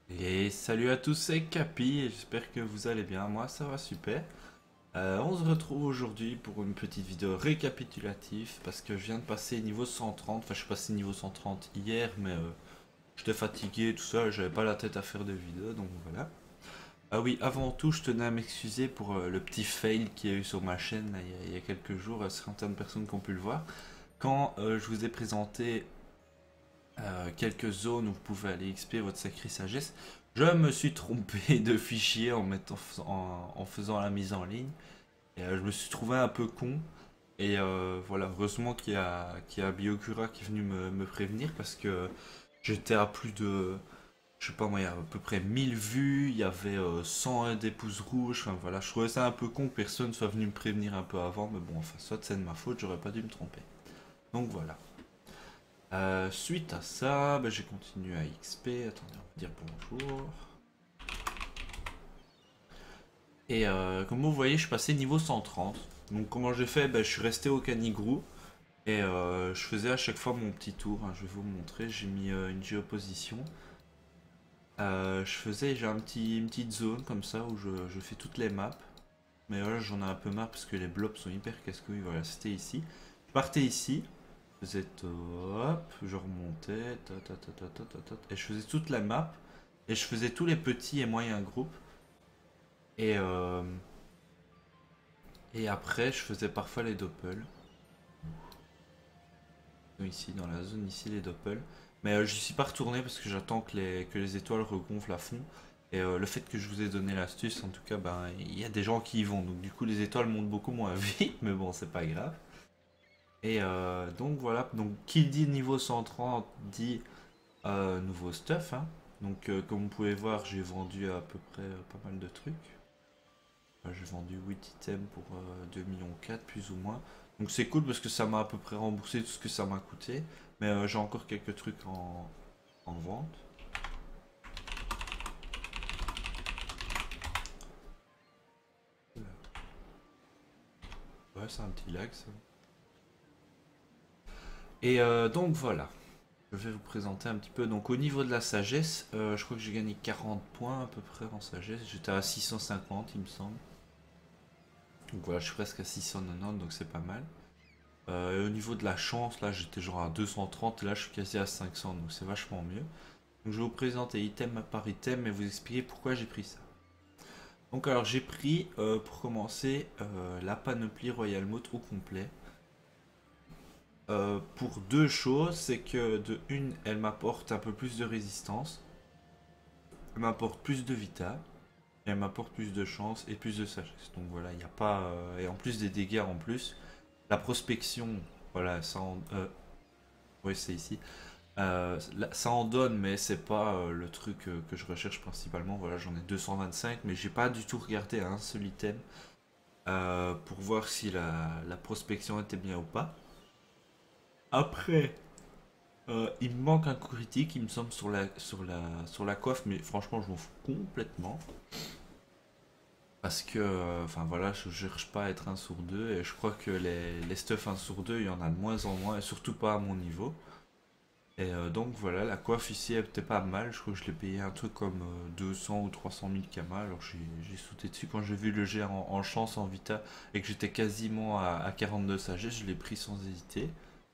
Et salut à tous, c'est Capi et j'espère que vous allez bien. Moi ça va super. On se retrouve aujourd'hui pour une petite vidéo récapitulative parce que je viens de passer niveau 130. Enfin, je suis passé niveau 130 hier, mais j'étais fatigué, tout ça, j'avais pas la tête à faire de vidéo donc voilà. Ah oui, avant tout, je tenais à m'excuser pour le petit fail qu'il y a eu sur ma chaîne là, il y a quelques jours, certaines personnes qui ont pu le voir. Quand je vous ai présenté quelques zones où vous pouvez aller XP votre sacrée sagesse. Je me suis trompé de fichier en faisant la mise en ligne. Et je me suis trouvé un peu con. Et voilà, heureusement qu'il y a Biokura qui est venu me prévenir parce que j'étais à plus de, je sais pas moi, il y a à peu près 1000 vues, il y avait 101 des pouces rouges. Enfin voilà, je trouvais ça un peu con que personne soit venu me prévenir un peu avant. Mais bon, enfin, soit c'est de ma faute, j'aurais pas dû me tromper. Donc voilà. Suite à ça, bah, j'ai continué à XP. Attendez, on va dire bonjour. Et comme vous voyez, je suis passé niveau 130. Donc comment j'ai fait, bah, je suis resté au Canigrou. Et je faisais à chaque fois mon petit tour, hein. Je vais vous montrer. J'ai mis une géoposition. J'ai une petite zone comme ça où je fais toutes les maps. Mais voilà, j'en ai un peu marre parce que les blobs sont hyper casse-couilles. Voilà, c'était ici. Je partais ici. Je faisais hop, je remontais, et je faisais toute la map, et je faisais tous les petits et moyens groupes, et, euh, et après je faisais parfois les doppels, ici dans la zone ici les doppels, mais je suis pas retourné parce que j'attends que les étoiles regonflent à fond, et le fait que je vous ai donné l'astuce, en tout cas, ben il y a des gens qui y vont, donc du coup les étoiles montent beaucoup moins vite, mais bon c'est pas grave. Et donc voilà, donc qui dit niveau 130 dit nouveau stuff, hein. Donc comme vous pouvez voir, j'ai vendu à peu près pas mal de trucs. J'ai vendu 8 items pour 2,4 millions plus ou moins. Donc c'est cool parce que ça m'a à peu près remboursé tout ce que ça m'a coûté. Mais j'ai encore quelques trucs en vente. Ouais, c'est un petit lag ça. Et donc voilà. Je vais vous présenter un petit peu. Donc au niveau de la sagesse, je crois que j'ai gagné 40 points à peu près en sagesse. J'étais à 650 il me semble. Donc voilà, je suis presque à 690 donc c'est pas mal. Et au niveau de la chance, là j'étais genre à 230 et là je suis quasi à 500 donc c'est vachement mieux. Donc je vais vous présenter item par item et vous expliquer pourquoi j'ai pris ça. Donc alors j'ai pris pour commencer la panoplie Royal Mode au complet. Pour deux choses, c'est que de une, elle m'apporte un peu plus de résistance, elle m'apporte plus de vita, et elle m'apporte plus de chance et plus de sagesse. Donc voilà, il n'y a pas... et en plus des dégâts en plus, la prospection, voilà, oui c'est ici. Ça en donne, mais c'est pas le truc que je recherche principalement. Voilà, j'en ai 225, mais j'ai pas du tout regardé un seul item pour voir si la prospection était bien ou pas. Après, il me manque un coup critique, il me semble, sur la coiffe, mais franchement, je m'en fous complètement. Parce que, enfin voilà, je cherche pas à être un sur deux, et je crois que les stuff un sur deux, il y en a de moins en moins, et surtout pas à mon niveau. Et donc voilà, la coiffe ici elle était pas mal, je crois que je l'ai payé un truc comme 200 ou 300 000 kamas, alors j'ai sauté dessus quand j'ai vu le jet en chance en vita et que j'étais quasiment à 42 sagesse, je l'ai pris sans hésiter.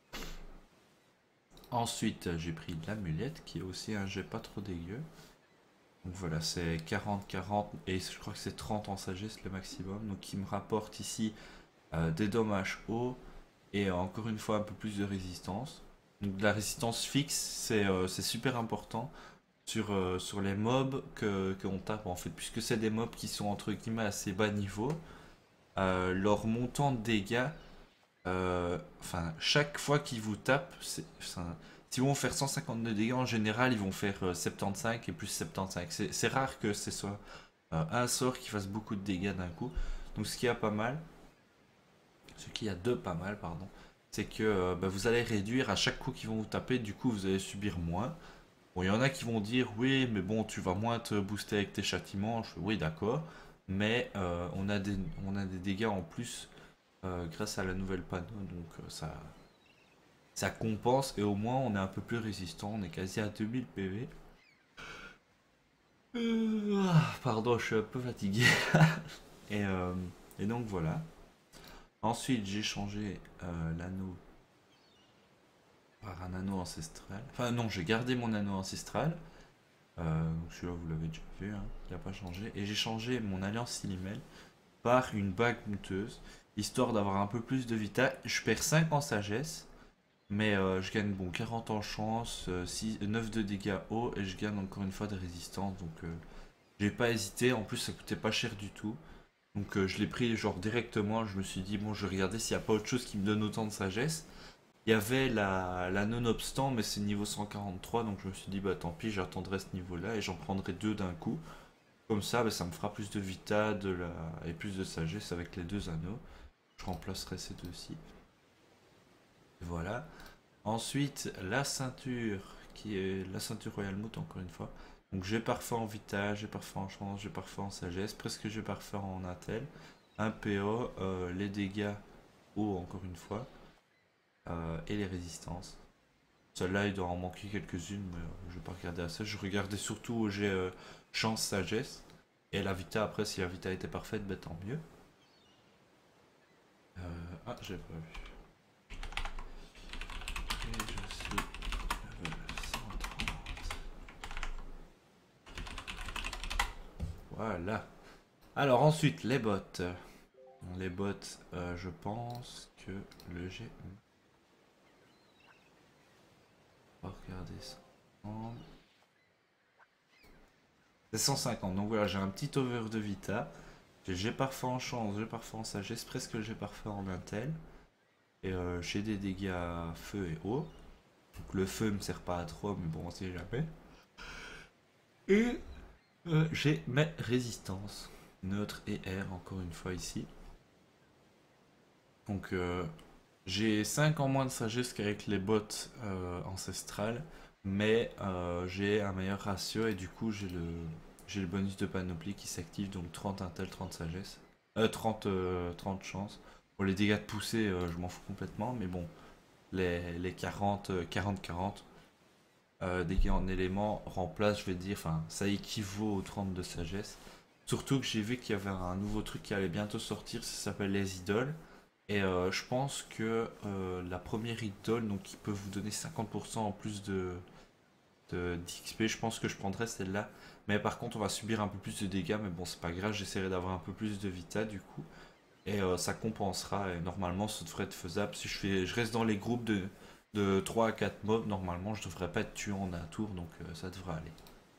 Ensuite j'ai pris l'amulette qui est aussi un jet pas trop dégueu. Donc voilà, c'est 40-40 et je crois que c'est 30 en sagesse le maximum, donc qui me rapporte ici des dommages hauts et encore une fois un peu plus de résistance. Donc la résistance fixe, c'est super important sur les mobs qu'on tape en fait, puisque c'est des mobs qui sont entre guillemets assez bas niveau. Leur montant de dégâts, enfin chaque fois qu'ils vous tapent, s'ils vont faire 150 de dégâts en général, ils vont faire 75 et plus 75. C'est rare que ce soit un sort qui fasse beaucoup de dégâts d'un coup. Donc ce qui a pas mal, ce qui a de pas mal, pardon, c'est que bah, vous allez réduire à chaque coup qu'ils vont vous taper, du coup vous allez subir moins. Bon, il y en a qui vont dire oui, mais bon, tu vas moins te booster avec tes châtiments. Oui, d'accord, mais on a des dégâts en plus grâce à la nouvelle panneau, donc ça compense et au moins on est un peu plus résistant. On est quasi à 2000 PV. Pardon, je suis un peu fatigué. Et, euh, et donc voilà. Ensuite, j'ai changé l'anneau par un anneau ancestral. Enfin non, j'ai gardé mon anneau ancestral. Donc celui-là, vous l'avez déjà vu, hein, il n'a pas changé. Et j'ai changé mon alliance Silimel par une bague monteuse, histoire d'avoir un peu plus de vita. Je perds 5 en sagesse, mais je gagne bon 40 en chance, 9 de dégâts haut, et je gagne encore une fois de résistance. Donc j'ai pas hésité, en plus ça coûtait pas cher du tout. Donc je l'ai pris genre directement, je me suis dit bon je vais regarder s'il n'y a pas autre chose qui me donne autant de sagesse. Il y avait la non-obstant mais c'est niveau 143 donc je me suis dit bah tant pis j'attendrai ce niveau là et j'en prendrai deux d'un coup. Comme ça bah, ça me fera plus de vita et plus de sagesse avec les deux anneaux. Je remplacerai ces deux-ci. Voilà. Ensuite la ceinture qui est la ceinture Royal Moot encore une fois. Donc j'ai parfait en vita, j'ai parfait en chance, j'ai parfait en sagesse, presque j'ai parfait en intel. Un PO, les dégâts haut encore une fois, et les résistances. Celle-là, il doit en manquer quelques-unes, mais je vais pas regarder à ça. Je regardais surtout où j'ai chance, sagesse. Et la vita, après, si la vita était parfaite, ben tant mieux. Ah, j'ai pas vu. Et je suis level 130. Voilà. Alors ensuite, les bots. Les bots, je pense que le G. On va regarder ça. C'est 150. Donc voilà, j'ai un petit over de vita. J'ai parfait en chance, j'ai parfait en sagesse, presque j'ai parfait en intel. Et j'ai des dégâts feu et eau. Donc le feu me sert pas à trop, mais bon, on sait jamais. Et j'ai mes résistances. Neutre et air, encore une fois ici. Donc j'ai 5 en moins de sagesse qu'avec les bottes ancestrales. Mais j'ai un meilleur ratio et du coup j'ai le bonus de panoplie qui s'active. Donc 30 intel, 30 sagesse. 30 chance. Pour les dégâts de poussée, je m'en fous complètement. Mais bon, les 40-40 dégâts en éléments remplacent, je vais dire, enfin, ça équivaut aux 30 de sagesse. Surtout que j'ai vu qu'il y avait un nouveau truc qui allait bientôt sortir, ça s'appelle les idoles. Et je pense que la première idole, donc qui peut vous donner 50% en plus d'XP, je pense que je prendrais celle-là. Mais par contre, on va subir un peu plus de dégâts, mais bon, c'est pas grave, j'essaierai d'avoir un peu plus de vita du coup. Et ça compensera, et normalement, ça devrait être faisable. Si je reste dans les groupes de 3 à 4 mobs, normalement, je devrais pas être tué en un tour, donc ça devrait aller.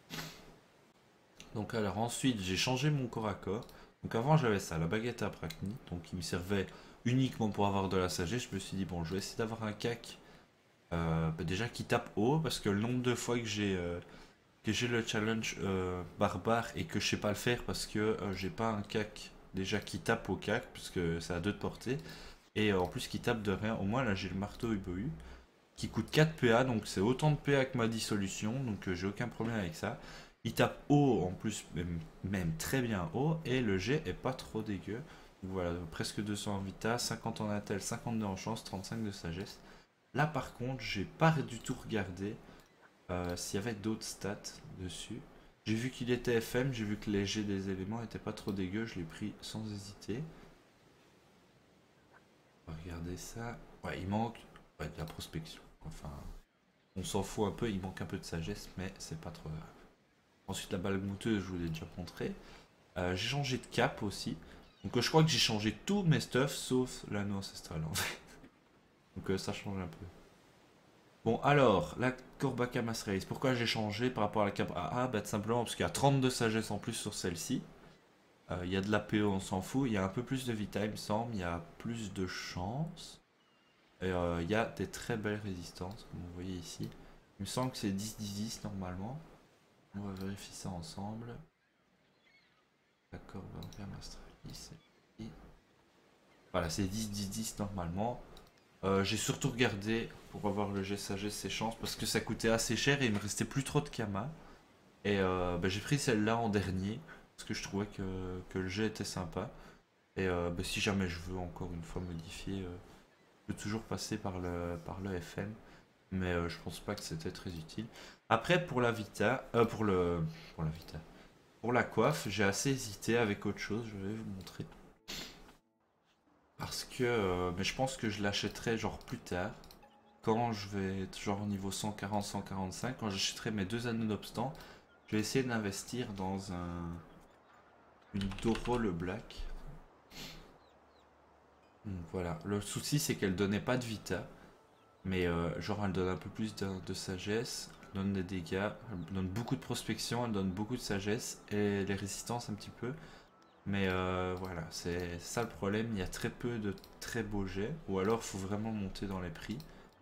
Donc alors ensuite, j'ai changé mon corps à corps. Donc avant, j'avais ça, la baguette à Prachni, donc qui me servait uniquement pour avoir de la sagesse. Je me suis dit, bon, je vais essayer d'avoir un cac bah, déjà qui tape haut, parce que le nombre de fois que j'ai le challenge barbare et que je sais pas le faire parce que j'ai pas un cac déjà qui tape au cac, puisque c'est à 2 de portée, et en plus qui tape de rien. Au moins là j'ai le marteau Ubu qui coûte 4 PA, donc c'est autant de PA que ma dissolution, donc j'ai aucun problème avec ça. Il tape haut en plus, même très bien haut, et le jet est pas trop dégueu. Donc voilà, presque 200 en vita, 50 en intel, 52 en chance, 35 de sagesse. Là par contre, j'ai pas du tout regardé s'il y avait d'autres stats dessus. J'ai vu qu'il était FM, j'ai vu que les jets des éléments étaient pas trop dégueu, je l'ai pris sans hésiter. On va regarder ça. Ouais, il manque ouais, de la prospection. Enfin, on s'en fout un peu, il manque un peu de sagesse, mais c'est pas trop grave. Ensuite, la balle mouteuse, je vous l'ai déjà montré. J'ai changé de cap aussi. Donc je crois que j'ai changé tous mes stuffs sauf l'anneau ancestral en fait. Donc ça change un peu. Bon alors, la Corbaka Mass Race, pourquoi j'ai changé par rapport à la cap AA? Bah tout simplement parce qu'il y a 32 sagesse en plus sur celle-ci. Il y a de la PO, on s'en fout. Il y a un peu plus de vita, il me semble. Il y a plus de chance. Et il y a des très belles résistances, comme vous voyez ici. Il me semble que c'est 10-10-10 normalement. On va vérifier ça ensemble. D'accord, on va faire Mastralis. Voilà, c'est 10-10-10 normalement. J'ai surtout regardé pour avoir le G sagesse et chance parce que ça coûtait assez cher et il me restait plus trop de Kama. Et bah, j'ai pris celle-là en dernier parce que je trouvais que le jet était sympa. Et bah, si jamais je veux encore une fois modifier, je peux toujours passer par le FM. Mais je pense pas que c'était très utile. Après, pour la Vita, pour la Vita. Pour la coiffe, j'ai assez hésité avec autre chose, je vais vous montrer. Parce que mais je pense que je l'achèterai genre plus tard. Quand je vais être genre au niveau 140-145, quand j'achèterai mes 2 anneaux d'obstant, je vais essayer d'investir dans une Doro le Black. Donc voilà, le souci c'est qu'elle donnait pas de vita, mais genre elle donne un peu plus de sagesse, elle donne des dégâts, elle donne beaucoup de prospection, elle donne beaucoup de sagesse et les résistances un petit peu. Mais voilà, c'est ça le problème, il y a très peu de très beaux jets, ou alors il faut vraiment monter dans les prix.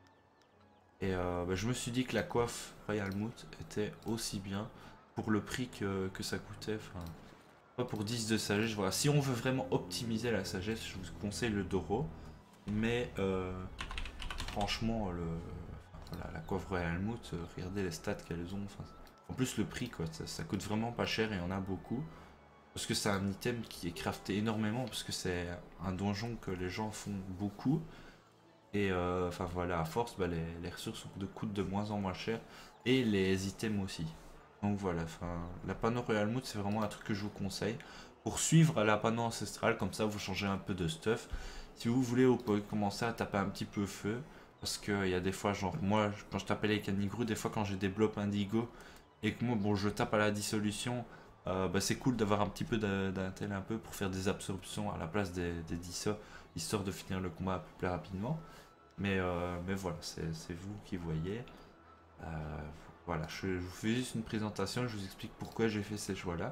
Et bah, je me suis dit que la coiffe Royal Moot était aussi bien pour le prix que ça coûtait. Enfin, pas pour 10 de sagesse. Voilà. Si on veut vraiment optimiser la sagesse, je vous conseille le Doro. Mais franchement, voilà, la coiffe Royal Moot, regardez les stats qu'elles ont. Enfin, en plus, le prix, quoi, ça coûte vraiment pas cher et il y en a beaucoup. Parce que c'est un item qui est crafté énormément, parce que c'est un donjon que les gens font beaucoup. Et enfin voilà, à force, bah, les ressources coûtent de moins en moins cher. Et les items aussi. Donc voilà, enfin, la panneau Royal Mood, c'est vraiment un truc que je vous conseille. Pour suivre la panneau ancestrale, comme ça vous changez un peu de stuff. Si vous voulez, vous pouvez commencer à taper un petit peu feu. Parce qu'il y a des fois, genre moi, quand je tapais les canigrous, des fois quand j'ai des blocs indigo et que moi, bon, je tape à la dissolution, bah, c'est cool d'avoir un petit peu d'intel un peu pour faire des absorptions à la place des dissos, histoire de finir le combat un peu plus rapidement. Mais voilà, c'est vous qui voyez. Euh, voilà, je vous fais juste une présentation, je vous explique pourquoi j'ai fait ces choix-là.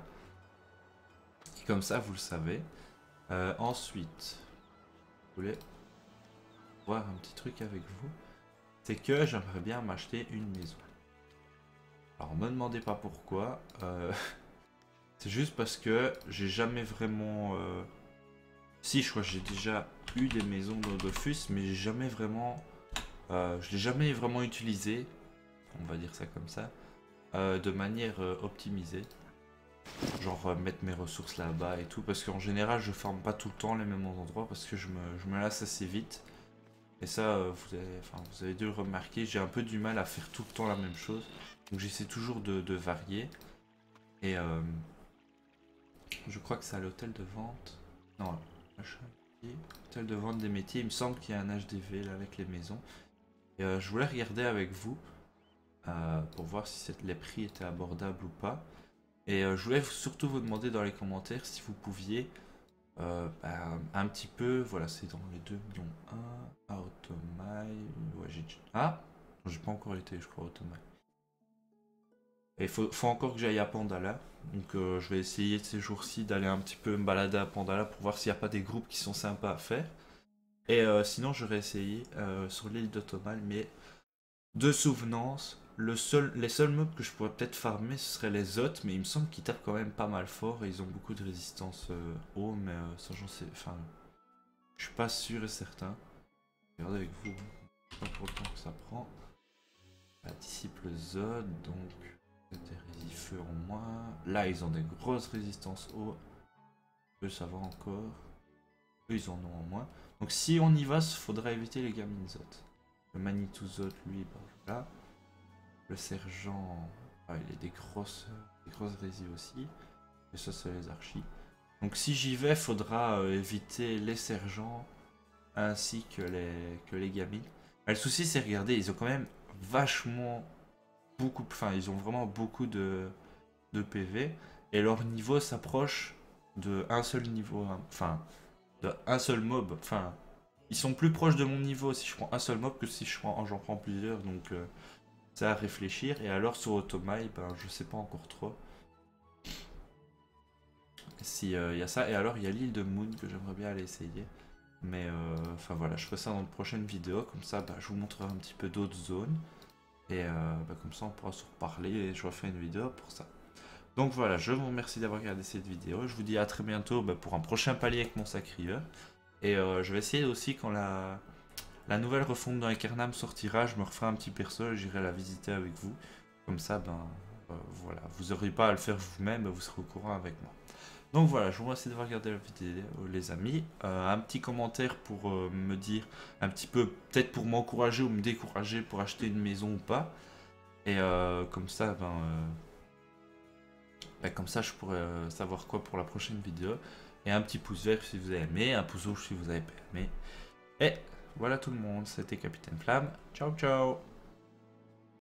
Comme ça, vous le savez. Ensuite, je voulais voir un petit truc avec vous. C'est que j'aimerais bien m'acheter une maison. Alors, me demandez pas pourquoi. C'est juste parce que j'ai jamais vraiment... Si, je crois que j'ai déjà eu des maisons de Dofus, mais j'ai jamais vraiment... je l'ai jamais vraiment utilisé, on va dire ça comme ça, de manière optimisée. Genre mettre mes ressources là-bas et tout, parce qu'en général je farme pas tout le temps les mêmes endroits parce que je me lasse assez vite. Et ça, vous avez dû le remarquer, j'ai un peu du mal à faire tout le temps la même chose. Donc j'essaie toujours de varier. Et je crois que c'est à l'hôtel de vente. Non, hôtel de vente des métiers, il me semble qu'il y a un HDV là avec les maisons. Et je voulais regarder avec vous pour voir si les prix étaient abordables ou pas. Et je voulais surtout vous demander dans les commentaires si vous pouviez bah, un petit peu, voilà, c'est dans les 2 millions 1 à Automai. Ouais, ah, j'ai pas encore été, je crois, à Automai. Et il faut encore que j'aille à Pandala. Donc je vais essayer de ces jours-ci d'aller un petit peu me balader à Pandala pour voir s'il n'y a pas des groupes qui sont sympas à faire. Et sinon, j'aurais essayé sur l'île d'Automal, mais de souvenance, les seuls mobs que je pourrais peut-être farmer, ce seraient les autres, mais il me semble qu'ils tapent quand même pas mal fort et ils ont beaucoup de résistance haut, mais ça j'en sais, enfin, je suis pas sûr et certain. Regardez avec vous, pas pour le temps que ça prend. La disciple Zod, donc des résifeux en moins. Là, ils ont des grosses résistances haut. Eux, ça va encore. Eux, ils en ont en moins. Donc si on y va, il faudra éviter les gamines Zod. Le Manitou Zod, lui, bah, voilà. Le sergent, ah, il a des grosses résis aussi. Et ça, c'est les archis. Donc si j'y vais, faudra éviter les sergents ainsi que les gamines. Mais le souci, c'est regarder, ils ont quand même vachement beaucoup, enfin, ils ont vraiment beaucoup de PV. Et leur niveau s'approche de un seul niveau, hein, enfin, de un seul mob. Enfin, ils sont plus proches de mon niveau si je prends un seul mob que si j'en prends plusieurs. Donc c'est à réfléchir. Et alors sur Automai, ben, je sais pas encore trop si y a ça. Et alors il y a l'île de Moon que j'aimerais bien aller essayer. Mais enfin voilà, je ferai ça dans une prochaine vidéo. Comme ça, bah, je vous montrerai un petit peu d'autres zones. Et bah, comme ça, on pourra se reparler et je refais une vidéo pour ça. Donc voilà, je vous remercie d'avoir regardé cette vidéo. Je vous dis à très bientôt bah, pour un prochain palier avec mon sacrieur. Et je vais essayer aussi quand la nouvelle refonte dans Aeternam sortira, je me referai un petit perso et j'irai la visiter avec vous. Comme ça, ben voilà, vous n'aurez pas à le faire vous-même, vous serez au courant avec moi. Donc voilà, je vous remercie d'avoir regardé la vidéo les amis. Un petit commentaire pour me dire un petit peu, peut-être pour m'encourager ou me décourager pour acheter une maison ou pas. Et comme ça, ben Bah, comme ça, je pourrais savoir quoi pour la prochaine vidéo. Et un petit pouce vert si vous avez aimé, un pouce rouge si vous avez pas aimé. Et voilà tout le monde, c'était Capitaine Flamme. Ciao ciao.